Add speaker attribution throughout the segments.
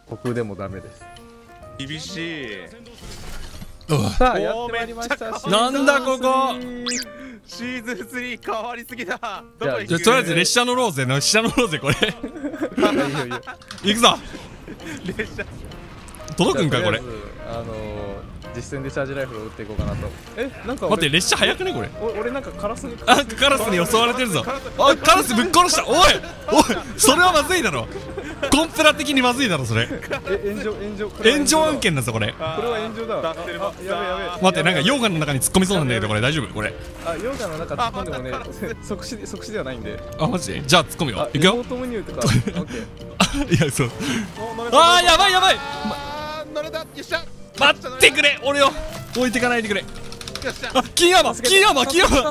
Speaker 1: 僕でもダメです。
Speaker 2: 厳しい。
Speaker 1: さあやってまいりましたし、
Speaker 3: なんだここ
Speaker 2: シーズン3変わりすぎだ。
Speaker 3: じゃあとりあえず列車乗ろうぜ。列車乗ろうぜこれ。
Speaker 1: いいよいいよ。
Speaker 3: 行くぞ。
Speaker 2: 列車
Speaker 3: 届くんかこれ。
Speaker 1: 実戦でチャージライフルを撃っていこうかなと。なんか
Speaker 3: 待って列車早くねこれ。
Speaker 1: 俺なんかカラスに
Speaker 3: カラスに襲われてるぞ。あカラスぶっ殺した。おいそれはまずいだろ。コンプラ的にまずいだろそれ。炎上案件だぞこれ。
Speaker 1: これは炎上だわ。やべやべ。
Speaker 3: 待ってなんか溶岩の中に突っ込みそうなんだけどこれ大丈夫これ。
Speaker 1: 溶岩の中突っ込んでもね即死ではないんで。
Speaker 3: マジで。じゃあ突っ込むよ。いくよ。
Speaker 1: リモートメニューとか。オッケー。
Speaker 3: いやそう。やばいやばい。
Speaker 2: 乗れた。よっしゃ。
Speaker 3: 待ってくれ俺を置いてかないでくれ。金山紫アーマ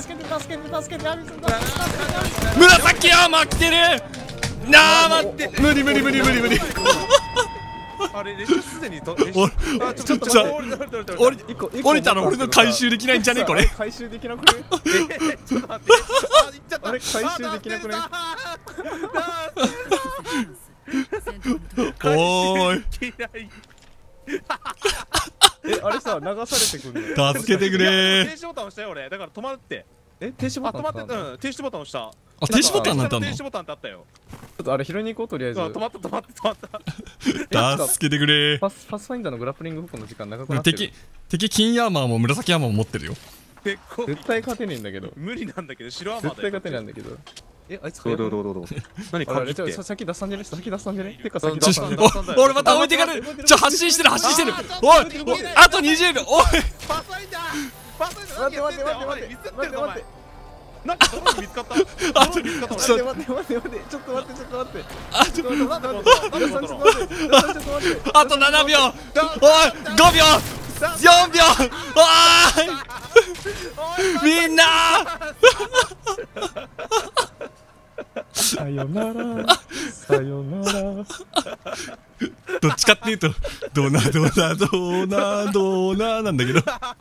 Speaker 3: ー来てる。なあ待って無理
Speaker 2: あれ列車すでにちょっと
Speaker 3: 降りたら俺の回収できないんじゃねこれ。
Speaker 1: 回収できなくね。
Speaker 2: ちょっと待って
Speaker 1: あれ回収できなくね。
Speaker 3: おーい
Speaker 1: あれさ流されてくんの。
Speaker 3: 助けてくれ。
Speaker 2: 停止ボタン押したよ俺。だから止まるって。
Speaker 1: 停止ボタン。
Speaker 2: 止まって停止ボタン押した。
Speaker 3: 停止ボタンなんてあんの。
Speaker 2: 停止ボタンってあったよ。
Speaker 1: ちょっとあれ拾いに行こうとりあえず。
Speaker 2: 止まった
Speaker 3: 助けてくれ。
Speaker 1: パスファインダーのグラップリングフックの時間長くなってる。
Speaker 3: 敵金アーマーも紫アーマーも持ってるよ。
Speaker 1: 絶対勝てねえんだけど。
Speaker 2: 無理なんだけど白アーマーだよ。
Speaker 1: 絶対勝てないんだけど。あいつ
Speaker 2: どう何か
Speaker 1: 先出したんじゃね。てか
Speaker 2: 先
Speaker 1: 出したんだ。
Speaker 3: 俺また置いてかれる。発進してる。おいあと20秒。おい
Speaker 2: パスワインだ。
Speaker 1: 待って
Speaker 2: なんかどこに見つかった。
Speaker 1: 待ってちょっと待ってちょっと待って
Speaker 3: あと7秒。おい5秒4秒。おいみんな
Speaker 1: さよなら。
Speaker 3: どっちかっていうとドナなんだけど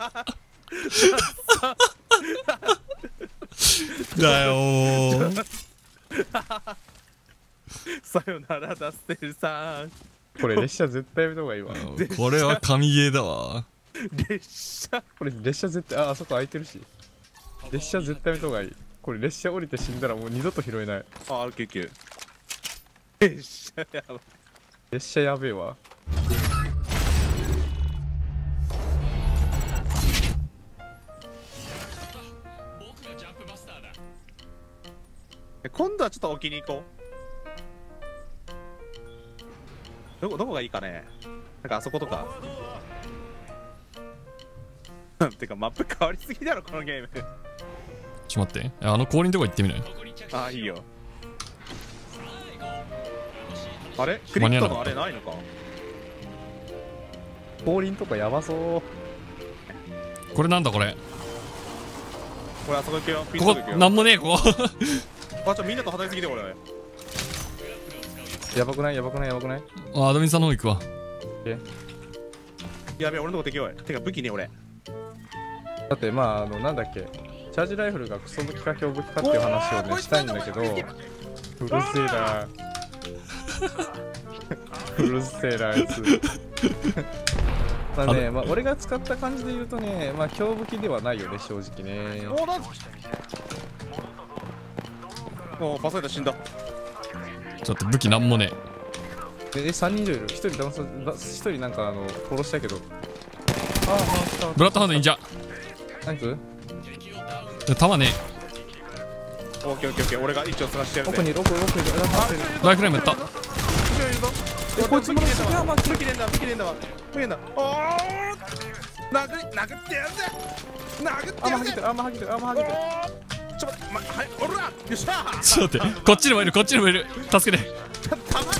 Speaker 3: だよー。
Speaker 2: さよならダステルさん。
Speaker 1: これ列車絶対やめた方がいいわ。
Speaker 3: これは神ゲーだわ。
Speaker 1: これ列車絶対あそこ空いてるし。列車絶対やめた方がいい。これ列車降りて死んだらもう二度と拾えない。
Speaker 2: RQQ。
Speaker 1: 列車やべえわ。
Speaker 2: 今度はちょっと置きに行こう。どこがいいかね。なんかあそことか。てかマップ変わりすぎだろこのゲーム。
Speaker 3: ちょっと待って、降臨とこ行ってみない？
Speaker 2: いいよ。あれクリットのあれないのか。
Speaker 1: 降臨とかやばそう。
Speaker 3: これなんだこれ。
Speaker 2: これあそこ行くよ。
Speaker 3: ここなんもねえここ。
Speaker 2: みんなと働きすぎてこれ。
Speaker 1: やばくない。
Speaker 3: アドミンさんの方行くわ。
Speaker 2: やべえ俺のとこ敵多い。てか武器ね俺。
Speaker 1: だってなんだっけ。チャージライフルがクソ武器か強武器かっていう話をねしたいんだけど、うるせえなうるせえなあいつ。俺が使った感じで言うとね、強武器ではないよね正直ね。
Speaker 2: パスワイダー死んだ。
Speaker 3: ちょっと武器なんもね
Speaker 1: え。3人以上いる。1人なんか殺したけど。
Speaker 3: ブラッドハンドいいんじゃ。
Speaker 1: 何く
Speaker 3: 弾ね。
Speaker 2: オッケー俺が一応探してやる。
Speaker 1: 奥にいる。
Speaker 3: ライフライムやった。
Speaker 1: こいつも
Speaker 2: 武器ねえんだ。おー殴ってやるぜ。
Speaker 1: はげてる。
Speaker 2: ちょっと待ってはいおらよっしゃー。
Speaker 3: ちょっと待ってこっちにもいる助けて。
Speaker 2: 弾がない。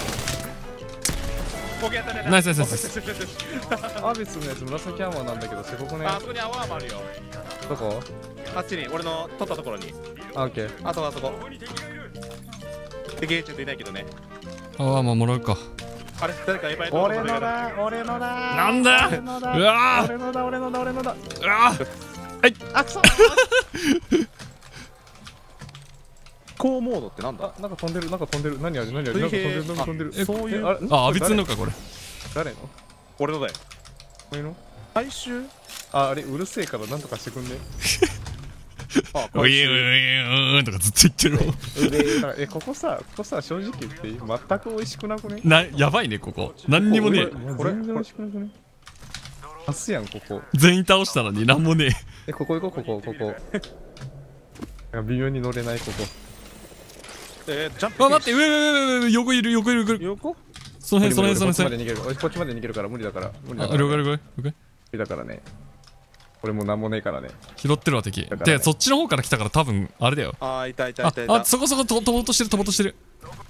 Speaker 3: ナイス。
Speaker 1: アビスのやつ紫アーマーなんだけどすごくね。
Speaker 2: あそこにアワーもあるよ。
Speaker 1: どこ？
Speaker 2: あっちに俺の取ったところに。
Speaker 1: オッケー。
Speaker 2: あそこ。でゲーチェントいないけどね。
Speaker 3: アワーマーもらうか。
Speaker 2: あれ誰かエヴァイ
Speaker 1: 俺のだ。
Speaker 3: なんだ。うわ
Speaker 1: 俺のだ。
Speaker 3: うわ
Speaker 1: あくそ
Speaker 2: 行モードってなんだ？
Speaker 1: あ、なんか飛んでる、なんか飛んでる。何あれ、何あれ、なんか飛んでる、なんか飛んでる。
Speaker 2: そういう
Speaker 1: あれ、
Speaker 3: あ、あびつんのかこれ。
Speaker 1: 誰の？
Speaker 2: 俺のだよ。
Speaker 1: 俺の？
Speaker 2: 回収？
Speaker 1: あ、あれ、うるせえからなんとかしてくんね。
Speaker 2: あ、
Speaker 3: ういういうとかずっと言ってるの。
Speaker 1: ここさ、正直言っていい？全く美味しくなくね？
Speaker 3: やばいね、ここ。何にもね
Speaker 1: これ全然美味しくなくね？パスやん、ここ。
Speaker 3: 全員倒したのに何もね
Speaker 1: ここ行こう、ここ。微妙に乗れない、ここ。
Speaker 2: ジャン
Speaker 3: え。
Speaker 2: プ。
Speaker 3: あ、待って、上、横いる。
Speaker 2: 横？
Speaker 3: その辺。
Speaker 1: こっちまで逃げる。俺こっちまで逃げるから無理だから。
Speaker 3: あ、了解。
Speaker 1: 無理だからね。俺もうなんもねえからね。
Speaker 3: 拾ってるわ、敵。
Speaker 1: だからね
Speaker 3: で、そっちの方から来たから多分、あれだよ。
Speaker 2: あ、いた。
Speaker 3: あ、そこ飛ぼうとしてる。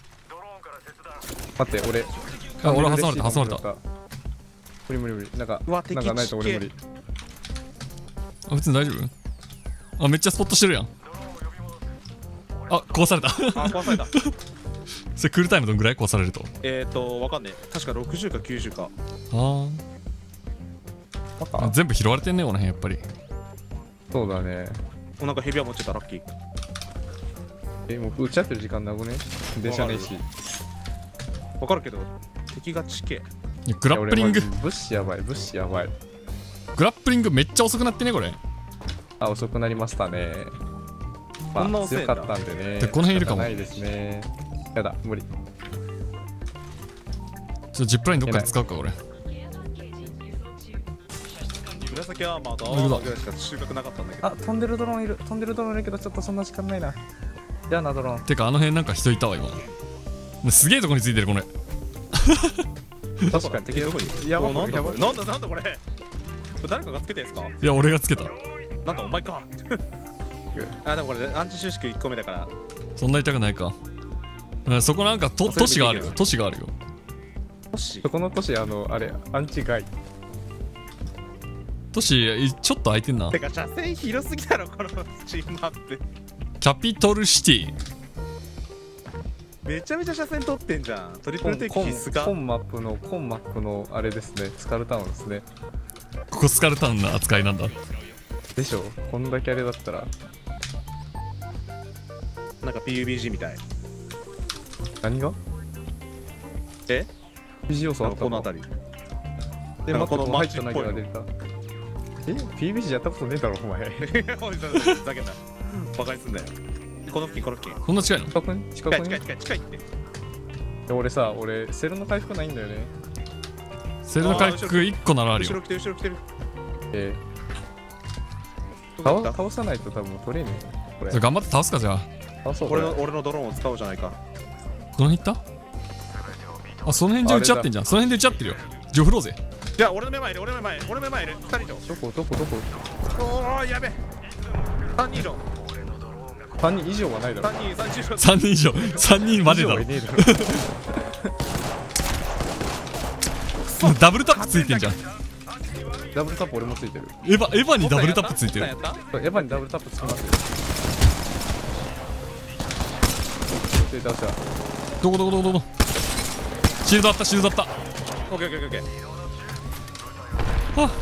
Speaker 1: 待って、俺。
Speaker 3: あ、俺挟まれた。
Speaker 1: 無理。なんか、
Speaker 2: うわ敵
Speaker 1: なんかないと俺無理。
Speaker 3: あ、別に大丈夫？あ、めっちゃスポットしてるやん。あ、壊された。
Speaker 2: あ、壊された。
Speaker 3: それクールタイムどんぐらい壊されると？
Speaker 2: わかんねえ。確か60か90か。
Speaker 3: あ、全部拾われてんね、この辺やっぱり。
Speaker 1: そうだね。
Speaker 2: もうなんかヘビは持ってた、ラッキー。
Speaker 1: もう打ち合ってる時間なくね？電車ねえし。
Speaker 2: わかるけど、敵が地形。
Speaker 3: グラップリング。
Speaker 1: 物資やばい。
Speaker 3: グラップリングめっちゃ遅くなってね、これ。
Speaker 1: あ、遅くなりましたね。まあ、
Speaker 2: こんな遅いんだ
Speaker 1: 強かったんでね。
Speaker 3: でこの辺いるかも
Speaker 1: ないですね。やだ、無理。
Speaker 3: ジップラインどっかで使うか、俺。
Speaker 2: 紫アーマーと青アーマーぐらいしか収穫なかったんだけど。
Speaker 1: あ、飛んでるドローンいるけど、ちょっとそんな時間ないな。じゃあな、ドローン。
Speaker 3: てか、あの辺なんか人いたわ、今。すげえとこについてる、これ。
Speaker 1: 確かに敵どこに？やばい。
Speaker 2: なんだこれ。誰かがつけてんすか？
Speaker 3: いや、俺がつけた。
Speaker 2: なんだお前か。あ、でもこれアンチ収縮1個目だから。
Speaker 3: そんな痛くないか。そこなんか都市があるよ。
Speaker 2: 都市
Speaker 1: そこの都市、あれ、アンチガイ。
Speaker 3: 都市、ちょっと空いてんな。
Speaker 2: てか、車線広すぎだろ、このチームマップ。
Speaker 3: キャピトルシティ。
Speaker 2: めちゃめちゃ車線取ってんじゃん。トリプルテイク必須か。
Speaker 1: コンマップのあれですね。スカルタウンですね。
Speaker 3: ここスカルタウンの扱いなんだ。
Speaker 1: でしょ？こんだけあれだったら。
Speaker 2: なんか PUBG みたい。
Speaker 1: 何が？
Speaker 2: え？
Speaker 1: PG 要素あった
Speaker 2: この辺り。
Speaker 1: で、
Speaker 2: なんかこの
Speaker 1: 入った投げが出た。PUBG やったことねえだろ、お前。
Speaker 2: おい、ふざけんな。バカにすんだよ。この付近。
Speaker 3: こんな近いの？
Speaker 1: 近くに
Speaker 2: 近いって。
Speaker 1: 俺、セルの回復ないんだよね。
Speaker 3: セルの回復1個ならあるよ。
Speaker 2: 後ろ来てる。
Speaker 1: 倒さないと多分取れねえよこれ。
Speaker 3: 頑張って倒すか、じゃあ。
Speaker 1: 倒そう。
Speaker 2: 俺のドローンを使おうじゃないか。
Speaker 3: どの辺行った？あ、その辺じゃ打ち合ってんじゃん。その辺で打ち合ってるよ。ジョフローゼ。
Speaker 2: じゃあ、俺の目前いる。2人以上。
Speaker 1: どこ
Speaker 2: おー、やべ。3人以上。
Speaker 1: 3人以上はないだろ。
Speaker 3: 3人以上。3人までだろ。ダブルタップついてんじゃん。
Speaker 1: ダブルタップ俺もついてる。
Speaker 3: エヴァにダブルタップついてる。
Speaker 1: エヴァにダブルタップつきますよ。
Speaker 3: どこシールドあった。
Speaker 2: オッケー。
Speaker 3: は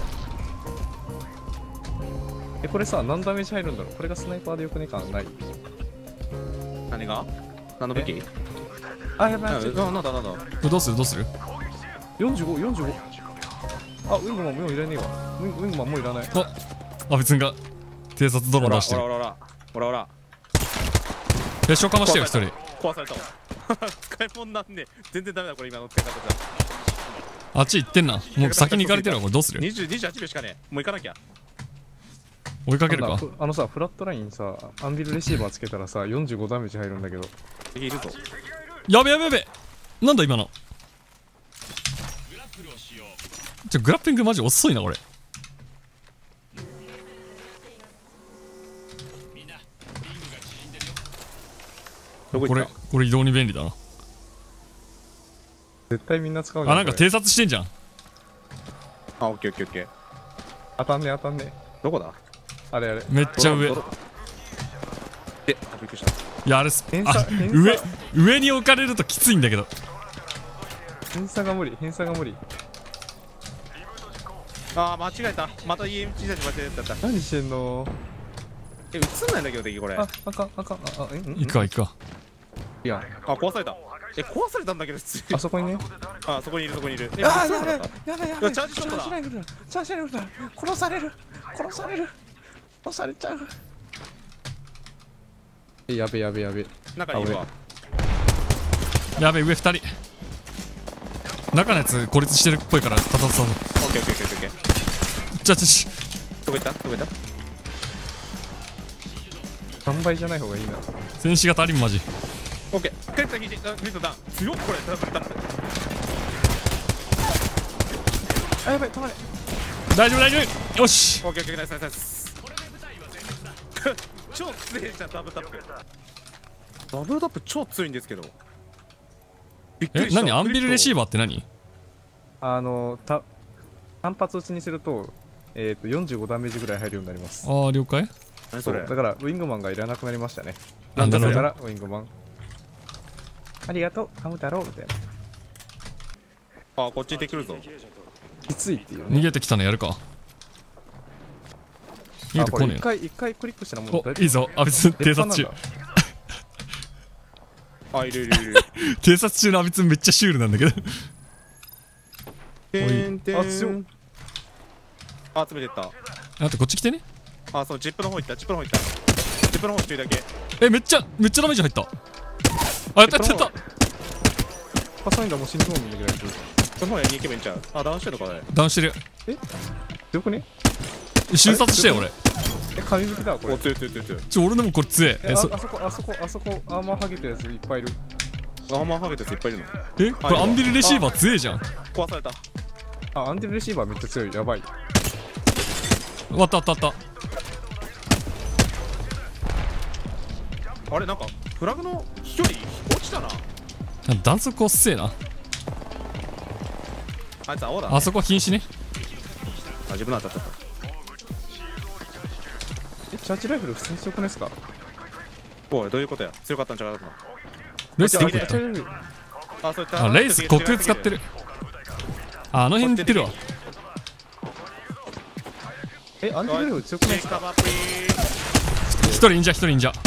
Speaker 1: これさ、何ダメージ入るんだろう。これがスナイパーでよくね感ない。
Speaker 2: 何が？何の武器？
Speaker 1: あ、やばい。
Speaker 2: なんだ。
Speaker 3: どうする
Speaker 1: 45。あ、ウィングマンもういらねえわ。ウィングマンもういらない。
Speaker 3: あ、別にが偵察ドローン出してる。
Speaker 2: ほら。
Speaker 3: 別所かましてよ、一人。
Speaker 2: 壊されたわ。使い物なんで全然ダメだこれ今の使い方じ
Speaker 3: あっち行ってんな。もう先に行かれてるわ。これどうする？
Speaker 2: 28秒しかねえ。もう行かなきゃ。
Speaker 3: 追いかけるか。
Speaker 1: フラットラインさ、アンビルレシーバーつけたらさ、45ダメージ入るんだけど。
Speaker 2: 敵いるぞ。
Speaker 3: やべ。なんだ今の。グラップリングマジ遅いな、これ。これ移動に便利だな。
Speaker 1: 絶対みんな使うじゃん。
Speaker 3: あ、なんか偵察してんじゃん。
Speaker 2: あ、オッケー。
Speaker 1: 当たんね。
Speaker 2: どこだ？
Speaker 3: あれめっちゃ上。
Speaker 2: びっくりした。
Speaker 3: いや、あれ上に置かれるときついんだけど。
Speaker 1: 偏差が無理。
Speaker 2: あー、間違えた。また EMG さんに間違えた。
Speaker 1: 何してんの？
Speaker 2: 映んないんだけど敵これ。
Speaker 1: あかん。
Speaker 3: 行くか行くか。
Speaker 1: いや、
Speaker 2: あ、壊された。壊されたんだけど普通に。
Speaker 1: あそこにね。
Speaker 2: あ、そこにいるそこにいる。
Speaker 1: やばい
Speaker 2: チャージショットだ。
Speaker 1: ライフルだ。チャージライフルだ。殺される。殺されちゃう。やべ。
Speaker 2: 中にいるわ。
Speaker 3: やべえ、上2人。中のやつ孤立してるっぽいから立たさ
Speaker 2: オッケー。
Speaker 3: どこ
Speaker 2: どこ行った
Speaker 1: 3倍じゃない方がいいな。
Speaker 3: 戦士が足りんマジ。
Speaker 2: オッケー。クリプト引いて、クリプトダウン。強っこれ。
Speaker 1: あ、やばい、止まれ。
Speaker 3: 大丈夫よし。
Speaker 2: オッケー、ナイス。超強いじゃん、ダブルタップ。ダブルタップ超強いんですけど。びっくりした。
Speaker 3: 何アンビルレシーバーって何？
Speaker 1: 単発打ちにすると、45ダメージぐらい入るようになります。
Speaker 3: ああ、了解。
Speaker 2: 何それ。
Speaker 1: そうだからウィングマンがいらなくなりましたね。
Speaker 3: なんだろう
Speaker 1: だからウィングマンありがとうハム太郎みたいな。
Speaker 2: あ、こっちにできるぞ。
Speaker 1: きついっていうね。
Speaker 3: 逃げてきたのやるか。逃げてこねえな。
Speaker 1: 一回クリックしたらもう
Speaker 3: お、いいぞ。あ、別に偵察中。
Speaker 2: あ、いる。
Speaker 3: 偵察中のアビツめっちゃシュールなんだけど。
Speaker 1: あ、強っ。
Speaker 2: 集めてった。
Speaker 3: あとこっち来てね。
Speaker 2: あ、そう、ジップの方行った。ジップの方一人だけ。
Speaker 3: めっちゃダメージ入った。あ、やった。
Speaker 1: パサインダーもう死にそうなんだけど。
Speaker 2: その方や2イケメンちゃう。あ、ダウンしてるのかね。
Speaker 3: ダウンしてる。
Speaker 1: 強くね？
Speaker 3: 瞬殺してよ俺。
Speaker 1: 神抜きだこれ。
Speaker 2: お、強い。
Speaker 3: 俺でもこれ強え。
Speaker 1: あそこアーマーハゲたやついっぱいいる。
Speaker 2: アーマーハゲたやついっぱいいるの。
Speaker 3: これアンビルレシーバー強えじゃん。
Speaker 2: 壊された。
Speaker 1: あ、アンディルレシーバーめっちゃ強い。やばい。
Speaker 3: 終わった。
Speaker 2: あれ、なんかフラグの飛距離落ちたな。
Speaker 3: 弾速遅えな。
Speaker 2: あいつ青だ。
Speaker 3: あそこは禁止ね。
Speaker 2: あ、自分の当たっちゃっ
Speaker 1: チャージライフル普通に強くないですか？
Speaker 2: た。おい、どういうことや。強かったんちゃうかな。
Speaker 3: レースどこ
Speaker 1: チャ
Speaker 3: 行った
Speaker 1: ージライフル
Speaker 2: あ、そういった。
Speaker 3: あ、レース虚空使ってる。あの辺行ってるわ。
Speaker 1: アンディルレイフル強くないですか？
Speaker 3: 一人いんじゃ。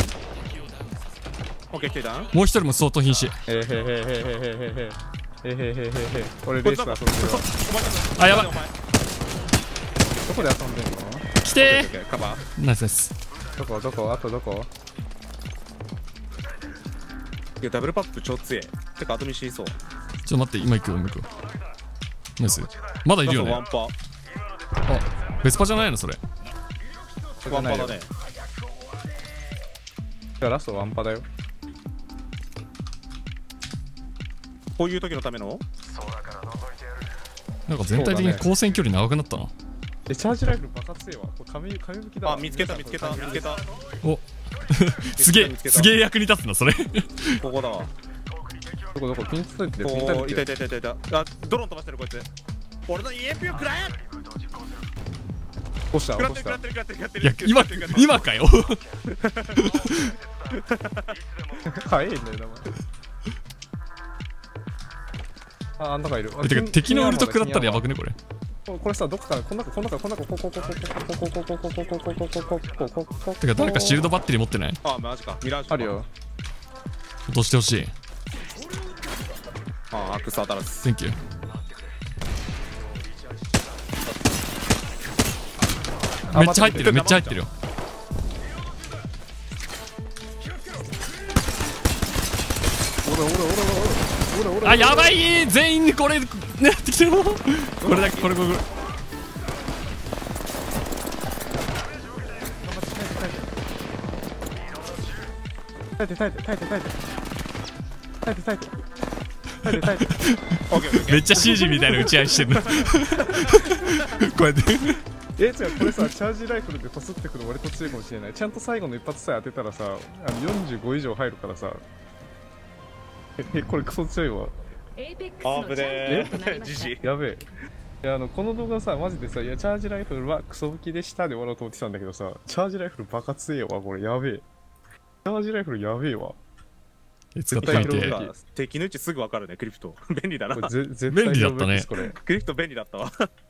Speaker 2: オッケー、来てたん。
Speaker 3: もう一人も相当瀕死。
Speaker 1: 俺レース遊んでるわ。
Speaker 3: あ、やばい。
Speaker 1: どこで遊んでんの？
Speaker 3: 来て
Speaker 2: カバー。
Speaker 3: ー。ナイスです。
Speaker 1: どこあとどこ？
Speaker 2: いや、ダブルパップ超強え。てか、後見知りそう。
Speaker 3: ちょっと待って、今行くよ。ナイス。まだいるよね。
Speaker 2: ワンパ。
Speaker 3: あ、ベスパじゃないのそれ。
Speaker 2: ワンパだね。
Speaker 1: じゃあラストワンパだよ。
Speaker 2: こういう時のための。
Speaker 3: なんか全体的に光線距離長くなったな。
Speaker 1: チャージライフル爆発強いわ。これ紙抜きだわ。
Speaker 2: あ、見つけた。
Speaker 3: おすげえ役に立つなそれ。
Speaker 2: ここだわ。
Speaker 1: どこピンツって
Speaker 2: おー、いた。あ、ドローン飛ばしてるこいつ。俺の EMP を食らえ。
Speaker 1: 落ちた。
Speaker 2: 食らってる。
Speaker 3: いや今かよ。
Speaker 1: 早いんだよな。あん中いる。
Speaker 3: てか敵のウルト食らったらやばくねこれ。
Speaker 1: これさ、どっかこん中
Speaker 3: てか誰かシールドバッテリー持ってない？
Speaker 2: あ、マジか。ミラージュ
Speaker 1: あるよ。
Speaker 3: 落としてほしい。
Speaker 2: あ、アクス当たらず。
Speaker 3: Thank you。めっちゃ入ってるよ。あ、やばい。全員これ狙ってきてる。これだけこれ
Speaker 1: 耐えて。
Speaker 3: めっちゃ CG みたいな打ち合いしてるの。こうやって。
Speaker 1: 違う、これさ、チャージライフルでこすってくるの割と強いかもしれない。ちゃんと最後の一発さえ当てたらさ、45以上入るからさ。これクソ強いわ。
Speaker 2: あぶねー。ジジ。
Speaker 1: やべえ。いや、この動画さ、マジでさ、いや、チャージライフルはクソ武器でしたで終わろうと思ってたんだけどさ、チャージライフルバカ強えわ、これやべえ。チャージライフルやべえわ。
Speaker 3: 使ってみて。
Speaker 2: 敵の位置すぐ分かるね、クリプト。便利だな。
Speaker 1: 絶対
Speaker 3: 便利だったね。
Speaker 2: クリプト便利だったわ。